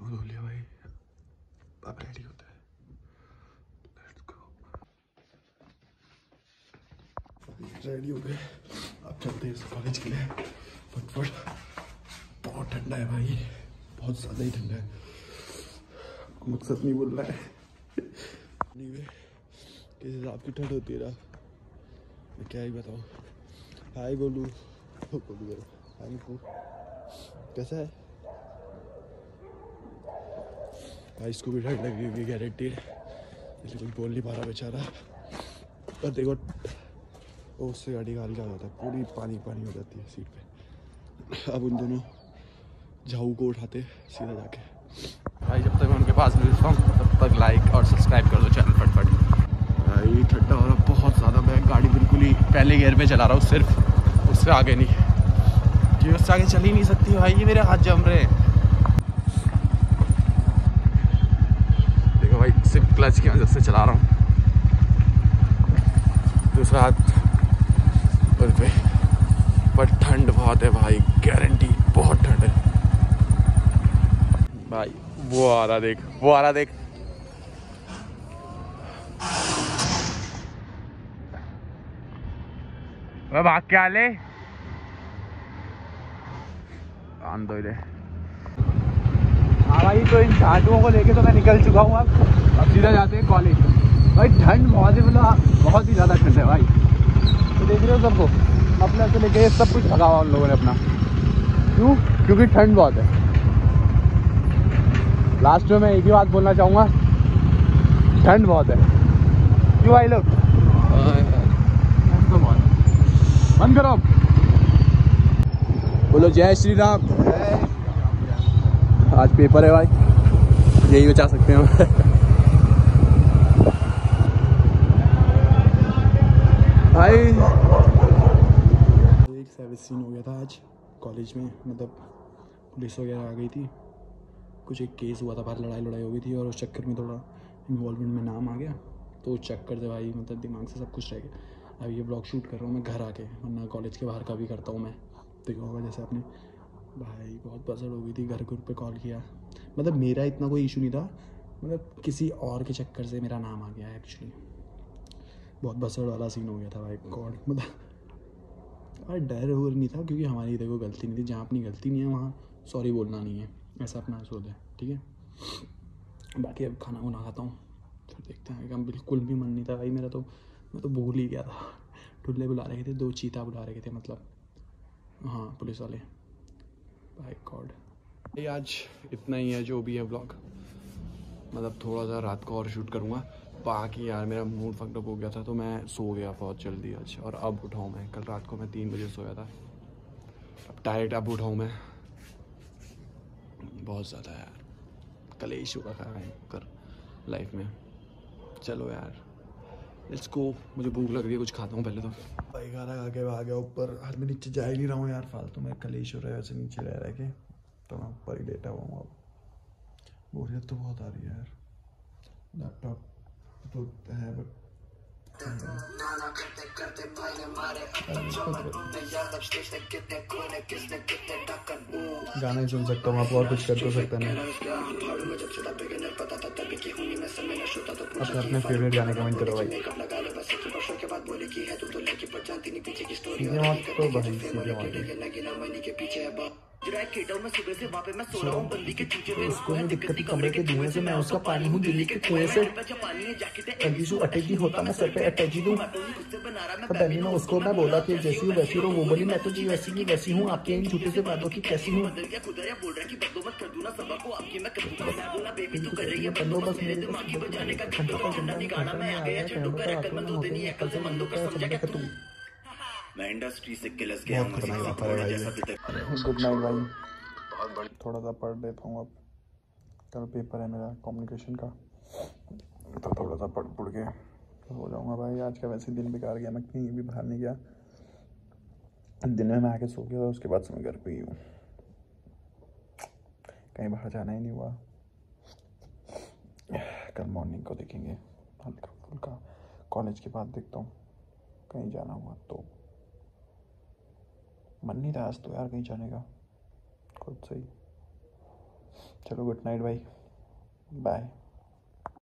धो लिया भाई, अब रेडी होता है। Let's go. रेडी हो गए, अब चलते हैं कॉलेज के लिए फटफट। बहुत ठंडा है भाई, बहुत ज़्यादा ही ठंडा है। मकसद नहीं बोल रहा है। किस हिसाब की ठंड होती है ना, मैं क्या ही बताऊँ। हाय गोलू, हाय निकू, कैसा है भाई? इसको भी ठंड लगी हुई गारंटी है, इसलिए कुछ बोल नहीं पा रहा बेचारा। पर देखो वो उससे गाड़ी गाल क्या जाता है, पूरी पानी पानी हो जाती है सीट पे। अब उन दोनों झाऊ को उठाते सीधा जाके। भाई जब तक मैं उनके पास मिलता हूँ तब तक लाइक और सब्सक्राइब कर दो चैनल फटफट। भाई ठंडा हो रहा बहुत ज़्यादा, मैं गाड़ी बिल्कुल ही पहले गियर पे चला रहा हूँ सिर्फ, उससे आगे नहीं, क्योंकि उससे आगे चल ही नहीं सकती भाई, ये मेरे हाथ जम रहे हैं। देखो भाई सिर्फ क्लच की वजह से चला रहा हूँ, दूसरा हाथ उस पे। पर ठंड बहुत है भाई, गारंटी बहुत ठंड है भाई। वो आ रहा देख, वो आ रहा देख। वह भाग के आ ले, दो इधर। हाँ भाई, तो इन झाटुओं को लेके तो मैं निकल चुका हूँ। अब सीधा जाते हैं कॉलेज। भाई ठंड बहुत ही, मतलब बहुत ही ज़्यादा ठंड है भाई। तो देख रहे हो सबको, अपने से लेके सब कुछ भगा हुआ उन लोगों ने अपना। क्यों? क्योंकि ठंड बहुत है। लास्ट में मैं एक ही बात बोलना चाहूँगा, ठंड बहुत है। क्यों भाई लोग? बंद करो, बोलो जय श्री राम। आज पेपर है भाई, यही बचा सकते हैं हम। भाई एक सर्विस सीन हो गया था आज कॉलेज में, मतलब पुलिस वगैरह आ गई थी, कुछ एक केस हुआ था, बाहर लड़ाई हो गई थी, और उस चक्कर में थोड़ा इन्वॉल्वमेंट में नाम आ गया, तो उस चक्कर से भाई मतलब दिमाग से सब कुछ रह गया। अब ये ब्लॉग शूट कर रहा हूँ मैं घर आके, वरना कॉलेज के बाहर का भी करता हूँ मैं। देखा होगा जैसे आपने, भाई बहुत बसड़ हो गई थी, घर पे कॉल किया। मतलब मेरा इतना कोई इशू नहीं था, मतलब किसी और के चक्कर से मेरा नाम आ गया है एक्चुअली। बहुत बसड़ वाला सीन हो गया था भाई, गॉड। मतलब और डर और नहीं था, क्योंकि हमारी देखो गलती नहीं थी। जहाँ अपनी गलती नहीं है वहाँ सॉरी बोलना नहीं है, ऐसा अपना सोच है, ठीक है। बाकी अब खाना वाना खाता हूँ, फिर देखते हैं। एकदम बिल्कुल भी मन नहीं था भाई मेरा, तो मैं तो भूल ही गया था। टुल्ले बुला रहे थे, 2 चीता बुला रहे थे, मतलब हाँ पुलिस वाले। बाय गॉड, ये आज इतना ही है जो भी है व्लॉग। मतलब थोड़ा सा रात को और शूट करूँगा। बाकी यार मेरा मूड फकअप हो गया था, तो मैं सो गया बहुत जल्दी आज, और अब उठाऊँ मैं। कल रात को मैं 3 बजे सोया था, अब डायरेक्ट अब उठाऊँ मैं। बहुत ज़्यादा यार कलेश हुआ था कर लाइफ में। चलो यार लेट्स गो, मुझे भूख लग रही है, कुछ खाता हूँ पहले तो। भाई खाना खा के भाग गया ऊपर, आज मैं नीचे जा ही नहीं रहा हूँ यार, फालतू में कलेश हो रहा है वैसे नीचे रह के, तो मैं ऊपर ही लेटा हुआ हूँ। अब बोरियत तो बहुत आ रही है यार। लैपटॉप तो है बट गाना ही सुन सकता हूँ, आप और कुछ कर तो सकता नहीं। अपने फेवरेट गाने कमेंट करो भाई। सीधे मौत तो भाई सीधे मौत। उसको नहीं दिक्कत थी कमरे के धुएं से, मैं उसका पानी हूँ दिल्ली के कुएं से। कंफ्यूजन अटैची होता मैं सर पे अटैची दूँ। पहले मैं उसको मैं बोला कि जैसी हूँ वैसी हूँ, वो बोली मैं तो जी वैसी की वैसी हूँ, आपके इन झूठे से वादों की कैसी हूँ। बंदो बस मेरे मैं इंडस्ट्री से किलस गया हूं, गुड नाइट भाई, थोड़ा सा पढ़ लेता हूँ अब। कल पेपर है मेरा कम्युनिकेशन का, तो थोड़ा सा पढ़ के हो जाऊँगा भाई। आज का वैसे दिन बेकार गया, मैं कहीं भी बाहर नहीं गया। दिन में मैं आके सो गया था, उसके बाद से मैं घर पे ही हूँ, कहीं बाहर जाना ही नहीं हुआ। कल मॉर्निंग को देखेंगे हल्का फुल्का, कॉलेज के बाद देखता हूँ कहीं जाना हुआ तो। मन नहीं था आज तो यार कहीं जाने का खुद से ही। चलो गुड नाइट भाई, बाय।